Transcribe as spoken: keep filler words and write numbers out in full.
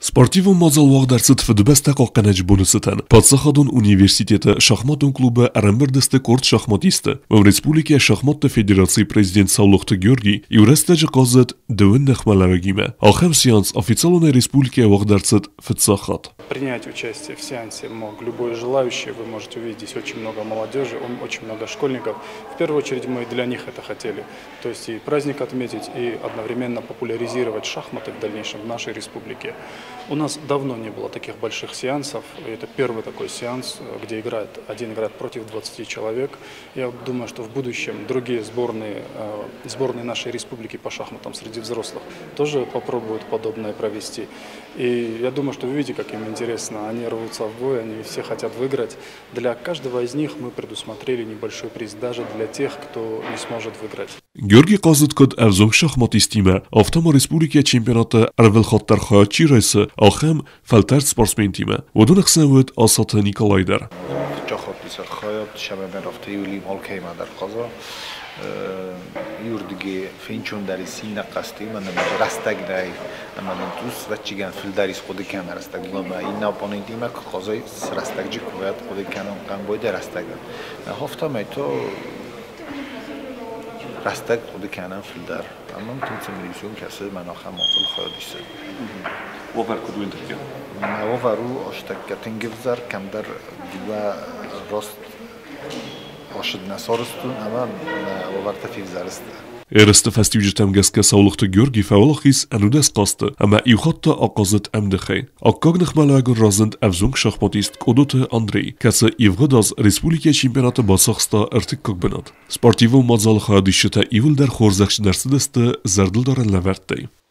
Sportiv mazal wagdarsit fidbesta qoqqanaj bonusatan. Podsaxadon Universiteti shaxmatun klubi Arambirdisти kort shaxmatisti va Respublika shaxmat federatsiya prezident Savluqti Georgiy Yurestaji qozit dvin nexmalaragima. Axam seans официальной республики вагдарsit фитсахат. Принять участие в сеансе мог любой желающий. Вы можете увидеть здесь очень много молодежи, очень много школьников. В первую очередь мы для них это хотели. То есть и праздник отметить, и одновременно популяризировать шахматы в дальнейшем в нашей республике. У нас давно не было таких больших сеансов. Это первый такой сеанс, где играет, один играет против двадцати человек. Я думаю, что в будущем другие сборные, сборные нашей республики по шахматам среди взрослых тоже попробуют подобное провести. И я думаю, что вы видите, как им интересно. Они рвутся в бой, они все хотят выиграть. Для каждого из них мы предусмотрели небольшой приз, даже для тех, кто не сможет выиграть. Georgiy Qozitkod avzong shaxmatistime Avtoma Respublika chempionati Arvelxottar Xoyatchi raisi Axam Faltar sportsmen time. ودون خسنوت آسات نیکولای در. جاخوبیس خیاب شب مرافت یولی مالکی مادر قضا یوردگی فینچون داری سینه قستی من نمیشه رستگ دای من دوست و چیگن فیل داریس خودی کم رستگ با این ناپانی دیمه که قضای رستگ جی کویت خودی کنم قم باید رستگ من هفته میتو رستگ خودی کنم فیل دار اما میتونم میلیون کسی من آخر مطل خیادیسه وفر کدو انترکیه؟ وفرو اشتکه تنگفزر کم در دیو راست آشد نسارستون اما وفر تفیف زرسته. Erste festivigetem geske Savluqti Georgiy faolachis anudes qasti, ama iuxatta aqazit amdixey. Akkagnych malagun razint avzung shaxmatist Kodote Andrei, kasa ivg'adaz Respublika chempionati Basaxsta irtikkak binat. Sportivo mazal xadishita ivil dar xorzaxshi narsidasti zardildaran lavartday.